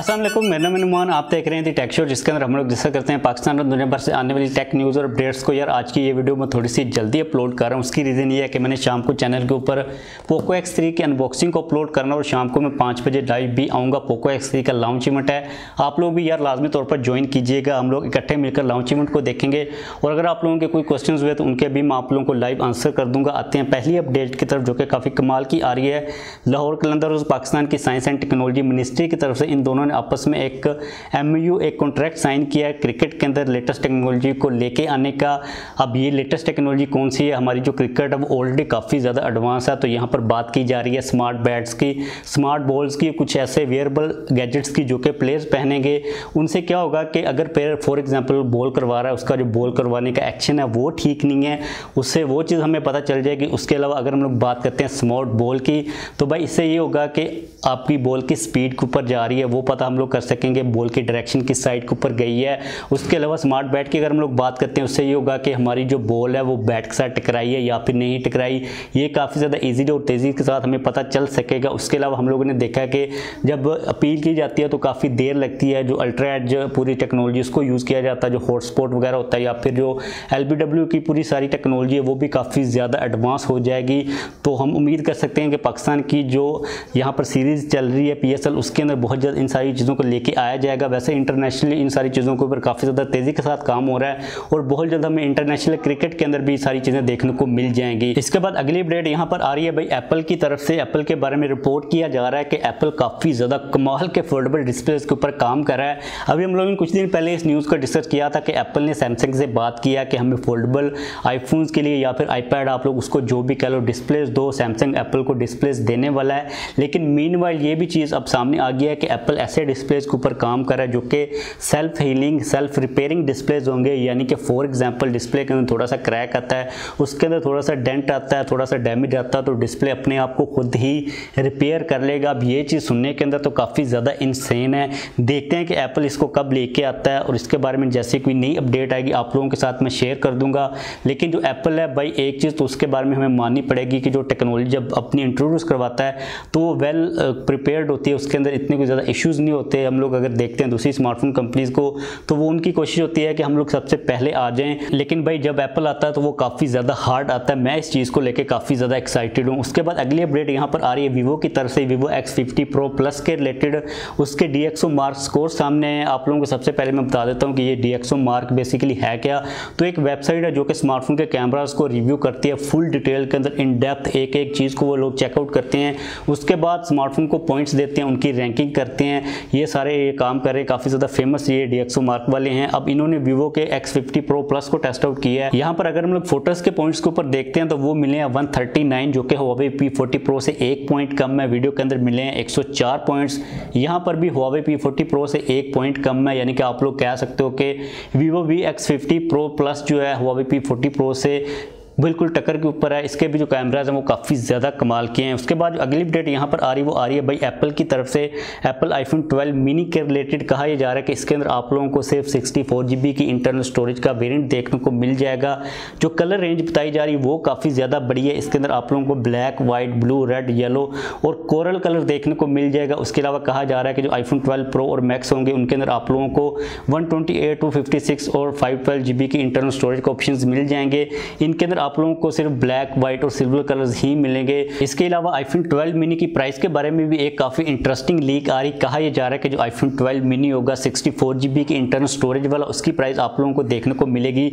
अस्सलाम वालेकुम, मेरा नाम नुमान। आप देख रहे हैं दी टेक शो, जिसके अंदर हम लोग डिस्कस करते हैं पाकिस्तान और दुनिया भर से आने वाली टेक न्यूज़ और अपडेट्स को। यार आज की ये वीडियो मैं थोड़ी सी जल्दी अपलोड कर रहा हूँ। उसकी रीज़न ये है कि मैंने शाम को चैनल के ऊपर पोको X3 की अनबॉक्सिंग को अपलोड करना और शाम को मैं 5 बजे लाइव भी आऊँगा। पोको X3 का लॉन्च इवेंट है, आप लोग भी यार लाजमी तौर पर ज्वाइन कीजिएगा। हम लोग इकट्ठे मिलकर लॉन्च इवेंट को देखेंगे और अगर आप लोगों के कोई क्वेश्चन हुए तो उनके भी मैं आप लोगों को लाइव आंसर कर दूंगा। आते हैं पहली अपडेट की तरफ, जो कि काफ़ी कमाल की आ रही है। लाहौर कलंदर और पाकिस्तान की साइंस एंड टेक्नोलॉजी मिनिस्ट्री की तरफ से इन दोनों ने आपस में एक MOU एक कॉन्ट्रैक्ट साइन किया है क्रिकेट के अंदर लेटेस्ट टेक्नोलॉजी को लेके आने का। अब ये लेटेस्ट टेक्नोलॉजी कौन सी है? हमारी जो क्रिकेट है वो ऑलरेडी काफ़ी ज़्यादा एडवांस है, तो यहाँ पर बात की जा रही है स्मार्ट बैट्स की, स्मार्ट बॉल्स की, कुछ ऐसे वेयरेबल गैजेट्स की जो कि प्लेयर्स पहनेंगे। उनसे क्या होगा कि अगर प्लेयर फॉर एग्जाम्पल बॉल करवा रहा है, उसका जो बॉल करवाने का एक्शन है वो ठीक नहीं है, उससे वो चीज़ हमें पता चल जाएगी। उसके अलावा अगर हम लोग बात करते हैं स्मार्ट बॉल की, तो भाई इससे ये होगा कि आपकी बॉल की स्पीड के ऊपर जा रही है वो पता हम लोग कर सकेंगे, बॉल की डायरेक्शन किस साइड के ऊपर गई है। उसके अलावा स्मार्ट बैट की अगर हम लोग बात करते हैं, उससे ये होगा कि हमारी जो बॉल है वो बैट के साथ टकराई है या फिर नहीं टकराई, ये काफ़ी ज़्यादा ईजीली और तेज़ी के साथ हमें पता चल सकेगा। उसके अलावा हम लोगों ने देखा कि जब अपील की जाती है तो काफ़ी देर लगती है। जो अल्ट्रा एज पूरी टेक्नोलॉजी उसको यूज़ किया जाता है, जो हॉटस्पॉट वगैरह होता है, या फिर जो LBW की पूरी सारी टेक्नोलॉजी है वो भी काफ़ी ज़्यादा एडवांस हो जाएगी। तो हम उम्मीद कर सकते हैं कि पाकिस्तान की जो यहाँ पर सीरीज़ चल रही है PSL, उसके अंदर बहुत जल्द इन सारी चीज़ों को लेके आया जाएगा। वैसे इंटरनेशनली इन सारी चीज़ों के ऊपर काफ़ी ज़्यादा तेज़ी के साथ काम हो रहा है और बहुत जल्द हमें इंटरनेशनल क्रिकेट के अंदर भी सारी चीज़ें देखने को मिल जाएंगी। इसके बाद अगली अपडेट यहाँ पर आ रही है भाई एप्पल की तरफ से। एप्पल के बारे में रिपोर्ट किया जा रहा है कि एप्पल काफ़ी ज़्यादा कमाल के फोल्डेबल डिस्प्लेस के ऊपर काम कर रहा है। अभी हम लोगों ने कुछ दिन पहले इस न्यूज़ को डिस्कस किया था कि एप्पल ने सैमसंग से बात किया कि हमें फोल्डेबल आईफोन्स के लिए या फिर iPad, आप लोग उसको जो भी कह लो, डिस्प्लेस दो। सैमसंग एप्पल को डिस्प्लेस देने वाला है, लेकिन मीनवाइल ये भी चीज़ अब सामने आ गया है कि एप्पल ऐसे डिस्प्लेस के ऊपर काम कर रहा है जो कि self healing, self repairing displays होंगे। यानी कि फॉर एग्जांपल डिस्प्ले के अंदर थोड़ा सा क्रैक आता है, उसके अंदर थोड़ा सा डेंट आता है, थोड़ा सा डैमेज आता है, तो डिस्प्ले अपने आप को खुद ही रिपेयर कर लेगा। अब ये चीज़ सुनने के अंदर तो काफ़ी ज़्यादा इंसेन है। देखते हैं कि एप्पल इसको कब लेके आता है और इसके बारे में जैसे कोई नई अपडेट आएगी आप लोगों के साथ मैं शेयर कर दूंगा। लेकिन जो एप्पल है भाई, एक चीज़ तो उसके बारे में हमें माननी पड़ेगी कि जो टेक्नोलॉजी जब अपनी इंट्रोड्यूस करवाता है तो वो वेल प्रिपेयर्ड होती है, उसके अंदर इतने कोई ज़्यादा इश्यूज़ नहीं होते। हम लोग अगर देखते हैं दूसरी स्मार्टफोन कंपनीज़ को, तो वो उनकी कोशिश होती है कि हम लोग सबसे पहले आ जाएं, लेकिन भाई जब एप्पल आता है तो वो काफ़ी ज़्यादा हार्ड आता है। मैं इस चीज़ को लेकर काफ़ी ज़्यादा एक्साइटेड हूँ। उसके बाद अगली अपडेट यहाँ पर आ रही है वीवो की तरफ से। वीवो X50 Pro Plus के रिलेटेड उसके DxO मार्क स्कोर सामने है। आप लोगों को सबसे पहले मैं बता देता हूँ कि ये DxO मार्क बेसिकली है क्या। तो एक वेबसाइट है जो कि स्मार्टफोन के कैमरास को रिव्यू करती है फुल डिटेल के अंदर, इन डेप्थ एक एक चीज़ को वो लोग चेकआउट करते हैं। उसके बाद स्मार्टफोन को पॉइंट्स देते हैं, उनकी रैंकिंग करते हैं। ये सारे ये काम कर रहे हैं, काफ़ी ज़्यादा फेमस ये DxO मार्क वाले हैं। अब इन्होंने वीवो के X50 Pro Plus को टेस्ट आउट किया है। यहाँ पर अगर हम लोग फोटोज़ के पॉइंट्स के ऊपर देखते हैं तो वो मिले हैं 139, जो कि Huawei P40 Pro से 1 पॉइंट कम है। वीडियो के अंदर मिले हैं 104 पॉइंट्स। यहाँ पर भी Huawei P40 Pro से 1 पॉइंट कम है, यानी कि आप लोग कह सकते हो कि Vivo X50 Pro Plus जो है Huawei P40 Pro से बिल्कुल टक्कर के ऊपर है। इसके भी जो कैमराज हैं वो काफ़ी ज़्यादा कमाल के हैं। उसके बाद जो अगली अपडेट यहाँ पर आ रही है वो आ रही है भाई एप्पल की तरफ से। एप्पल iPhone 12 मिनी के रिलेटेड कहा यह जा रहा है कि इसके अंदर आप लोगों को सिर्फ 64 GB की इंटरनल स्टोरेज का वेरिएंट देखने को मिल जाएगा। जो कलर रेंज बताई जा रही है वो काफ़ी ज़्यादा बड़ी है। इसके अंदर आप लोगों को black, white, blue, red, yellow और कोरल कलर देखने को मिल जाएगा। उसके अलावा कहा जा रहा है कि जो iPhone 12 Pro और Max होंगे उनके अंदर आप लोगों को 128, 256 और 512 GB की इंटरनल स्टोरेज के ऑप्शन मिल जाएंगे। इनके अंदर आप लोगों को सिर्फ ब्लैक, वाइट और सिल्वर कलर्स ही मिलेंगे। इसके अलावा iPhone 12 मिनी की प्राइस के बारे में भी एक काफ़ी इंटरेस्टिंग लीक आ रही। कहा यह जा रहा है कि जो iPhone 12 मिनी होगा 64 GB की इंटरनल स्टोरेज वाला, उसकी प्राइस आप लोगों को देखने को मिलेगी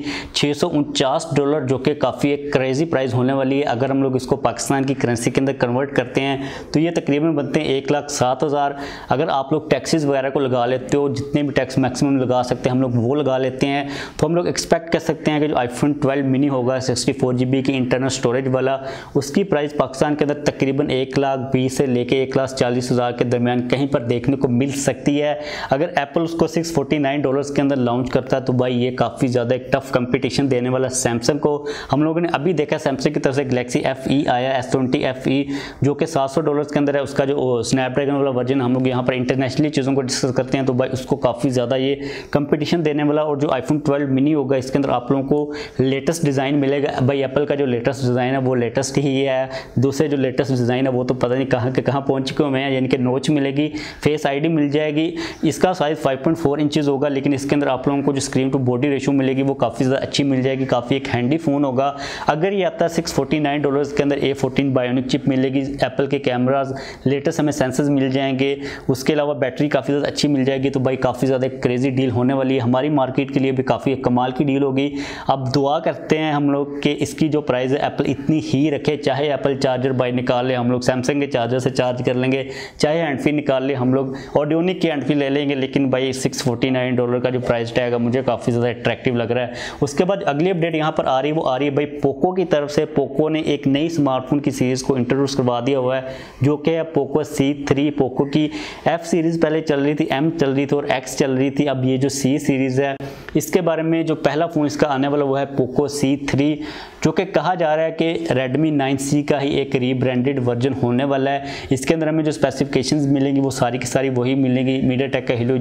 $649, जो कि काफ़ी एक क्रेजी प्राइस होने वाली है। अगर हम लोग इसको पाकिस्तान की करेंसी के अंदर कन्वर्ट करते हैं तो ये तकरीबन बनते हैं 1,07,000। अगर आप लोग टैक्सेस वगैरह को लगा लेते हो, जितने भी टैक्स मैक्सिमम लगा सकते हैं हम लोग वो लगा लेते हैं, तो हम लोग एक्सपेक्ट कर सकते हैं कि जो iPhone 12 मिनी होगा 64 GB की इंटरनल स्टोरेज वाला, उसकी प्राइस पाकिस्तान के अंदर तकरीबन 1,20,000 से लेके 1,40,000 के दरमियान कहीं पर देखने को मिल सकती है। अगर एप्पल उसको $649 के अंदर लॉन्च करता है तो भाई ये काफ़ी ज़्यादा एक टफ कंपटीशन देने वाला सैमसंग को। हम लोगों ने अभी देखा सैमसंग की तरफ से गैलेक्सी FE आया, S20 FE, जो कि $700 के अंदर है। उसका जो स्नैपड्रैगन वाला वर्जन, हम लोग यहाँ पर इंटरनेशनली चीज़ों को डिस्कस करते हैं, तो भाई उसको काफ़ी ज़्यादा ये कंपटीशन देने वाला। और जो iPhone 12 मिनी होगा इसके अंदर आप लोगों को लेटेस्ट डिज़ाइन मिलेगा। भाई एप्पल का जो लेटेस्ट डिज़ाइन है वो लेटेस्ट ही है, दूसरे जो लेटेस्ट डिज़ाइन है वो तो पता नहीं कहाँ के कहाँ पहुँच चुके हुए हैं। यानी कि नोच मिलेगी, फेस आईडी मिल जाएगी, इसका साइज़ 5.4 इंचज़ होगा, लेकिन इसके अंदर आप लोगों को जो स्क्रीन टू बॉडी रेशो मिलेगी वो काफ़ी ज़्यादा अच्छी मिल जाएगी, काफ़ी एक हैंडी फ़ोन होगा। अगर ये आता है $649 के अंदर A14 बायोनिक चिप मिलेगी, एप्पल के कैमराज लेटेस्ट हमें सेंसर्स मिल जाएंगे, उसके अलावा बैटरी काफ़ी ज़्यादा अच्छी मिल जाएगी। तो भाई काफ़ी ज़्यादा एक क्रेजी डील होने वाली है, हमारी मार्केट के लिए भी काफ़ी कमाल की डील होगी। अब दुआ करते हैं हम लोग कि इसकी जो प्राइस है एप्पल इतनी ही रखे, चाहे एप्पल चार्जर भाई निकाल ले, हम लोग सैमसंग के चार्जर से चार्ज कर लेंगे, चाहे हैंड फ्री निकाल ले, हम लोग ऑडियोनिक की हैंड फ्री ले लेंगे, लेकिन भाई $649 का जो प्राइस टैग है मुझे काफ़ी ज़्यादा अट्रैक्टिव लग रहा है। उसके बाद अगली अपडेट यहाँ पर आ रही है, वो आ रही है भाई पोको की तरफ से। पोको ने एक नई स्मार्टफोन की सीरीज़ को इंट्रोड्यूस करवा दिया हुआ है, जो कि है पोको C3। पोको की F सीरीज़ पहले चल रही थी, M चल रही थी और X चल रही थी, अब ये जो C सीरीज़ है इसके बारे में जो पहला फ़ोन इसका आने वाला वो है पोको C3, जो कि कहा जा रहा है कि Redmi 9C का ही एक रीब्रांडेड वर्जन होने वाला है। इसके अंदर हमें जो स्पेसिफिकेशंस मिलेंगी वो सारी की सारी वही मिलेंगी। मीडियाटेक का Helio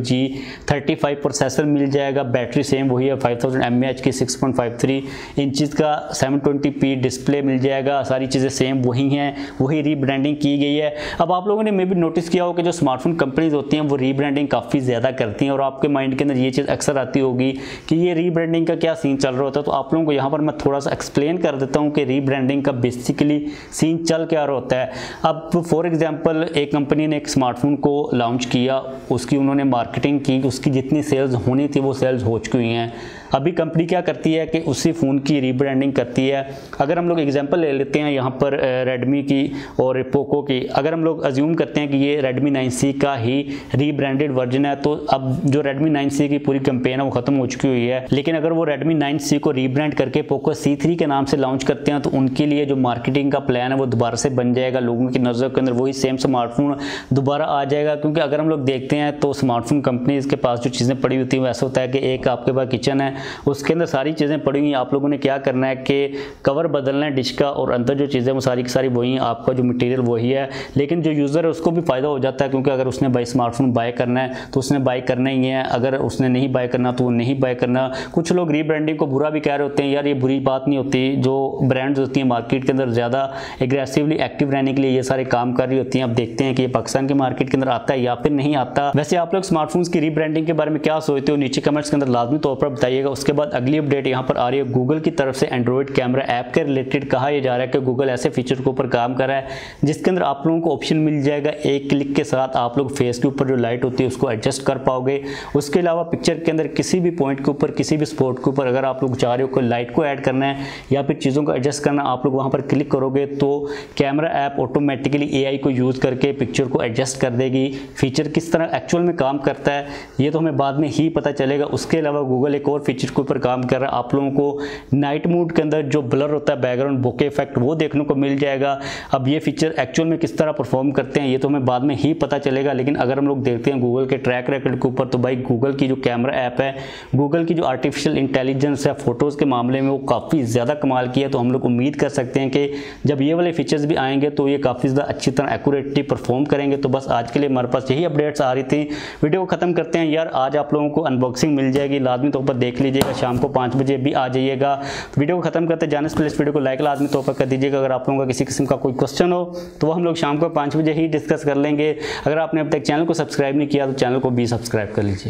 G35 प्रोसेसर मिल जाएगा, बैटरी सेम वही है 5000 mAh की, 6.53 इंचज़ का 720p डिस्प्ले मिल जाएगा, सारी चीज़ें सेम वही हैं, वही रीब्रांडिंग की गई है। अब आप लोगों ने मे भी नोटिस किया हो कि जो स्मार्टफोन कंपनीज होती हैं वो रीब्रांडिंग काफ़ी ज़्यादा करती हैं, और आपके माइंड के अंदर ये चीज़ अक्सर आती होगी कि ये रीब्रांडिंग का क्या सीन चल रहा होता है। तो आप लोगों को यहाँ पर मैं थोड़ा सा एक्सप्लेन कर देता हूँ कि रीब्रांडिंग का बेसिकली सीन चल क्या रहा होता है। अब फॉर एग्जांपल एक कंपनी ने एक स्मार्टफोन को लॉन्च किया, उसकी उन्होंने मार्केटिंग की, उसकी जितनी सेल्स होनी थी वो सेल्स हो चुकी हुई हैं। अभी कंपनी क्या करती है कि उसी फ़ोन की रीब्रांडिंग करती है। अगर हम लोग एग्जांपल ले लेते हैं यहाँ पर रेडमी की और पोको की, अगर हम लोग अज्यूम करते हैं कि ये Redmi 9C का ही रीब्रांडेड वर्जन है, तो अब जो Redmi 9C की पूरी कैंपेन है वो ख़त्म हो चुकी हुई है। लेकिन अगर वो Redmi 9C को रीब्रांड करके पोको C3 के नाम से लॉन्च करते हैं तो उनके लिए जो मार्केटिंग का प्लान है वो दोबारा से बन जाएगा, लोगों की नज़र के अंदर वही सेम स्मार्टफोन दोबारा आ जाएगा। क्योंकि अगर हम लोग देखते हैं तो स्मार्टफोन कंपनीज़ के पास जो चीज़ें पड़ी होती हैं वो ऐसा होता है कि एक आपके पास किचन है, उसके अंदर सारी चीज़ें पड़ी हुई हैं, आप लोगों ने क्या करना है कि कवर बदलना है डिश का, और अंदर जो चीज़ें वो सारी की सारी वही हैं, आपका जो मटेरियल वही है। लेकिन जो यूज़र है उसको भी फ़ायदा हो जाता है, क्योंकि अगर उसने भाई स्मार्टफोन बाय करना है तो उसने बाय करना ही है, अगर उसने नहीं बाय करना तो वो नहीं बाय करना। कुछ लोग रीब्रांडिंग को बुरा भी कह रहे होते हैं, यार ये बुरी बात नहीं होती, जो ब्रांड्स होती हैं मार्केट के अंदर ज़्यादा एग्रेसिवली एक्टिव रहने के लिए ये सारे काम कर रही होती हैं। अब देखते हैं कि ये पाकिस्तान के मार्केट के अंदर आता है या फिर नहीं आता। वैसे आप लोग स्मार्टफोन्स की रीब्रांडिंग के बारे में क्या सोचते हो, नीचे कमेंट्स के अंदर लाजमी तौर पर बताइएगा। उसके बाद अगली अपडेट यहाँ पर आ रही है, गूगल की तरफ से एंड्रॉइड कैमरा ऐप के रिलेटेड कहा यह जा रहा है कि गूगल ऐसे फीचर के ऊपर काम कर रहा है जिसके अंदर आप लोगों को ऑप्शन मिल जाएगा, एक क्लिक के साथ आप लोग फेस के ऊपर जो लाइट होती है उसको एडजस्ट कर पाओगे। उसके अलावा पिक्चर के अंदर किसी भी पॉइंट के ऊपर, किसी भी स्पॉट के ऊपर अगर आप लोग चाह रहे हो कोई लाइट को ऐड करना है या फिर चीज़ों को एडजस्ट करना, आप लोग वहाँ पर क्लिक करोगे तो कैमरा ऐप ऑटोमेटिकली AI को यूज़ करके पिक्चर को एडजस्ट कर देगी। फीचर किस तरह एक्चुअल में काम करता है ये तो हमें बाद में ही पता चलेगा। उसके अलावा गूगल एक और फीचर के ऊपर काम कर रहा है, आप लोगों को नाइट मोड के अंदर जो ब्लर होता है बैकग्राउंड बोके इफेक्ट वो देखने को मिल जाएगा। अब ये फीचर एक्चुअल में किस तरह परफॉर्म करते हैं ये तो हमें बाद में ही पता चलेगा। लेकिन अगर हम लोग देखते हैं गूगल के ट्रैक रिकॉर्ड के ऊपर तो भाई गूगल की जो कैमरा ऐप है, गूगल की जो आर्टिफिशियल इंटेलिजेंस है फोटोज़ के मामले में वो काफ़ी ज़्यादा कमाल की है। तो हम लोग उम्मीद कर सकते हैं कि जब ये वाले फीचर्स भी आएंगे तो ये काफ़ी ज़्यादा अच्छी तरह एक्यूरेटली परफॉर्म करेंगे। तो बस आज के लिए हमारे पास यही अपडेट्स आ रही थी, वीडियो को ख़त्म करते हैं। यार आज आप लोगों को अनबॉक्सिंग मिल जाएगी, लाजमी तौर पर देख लीजिएगा, शाम को 5 बजे भी आ जाइएगा। वीडियो को खत्म करते जाने से पहले इस वीडियो को लाइक लाजमी तौर पर कर दीजिएगा। अगर आप लोगों का किसी किस्म का कोई क्वेश्चन हो तो वो हम लोग शाम को 5 बजे ही डिस्कस कर लेंगे। अगर आपने अब तक चैनल को सब्सक्राइब नहीं किया तो चैनल को भी सब्सक्राइब कर लीजिए।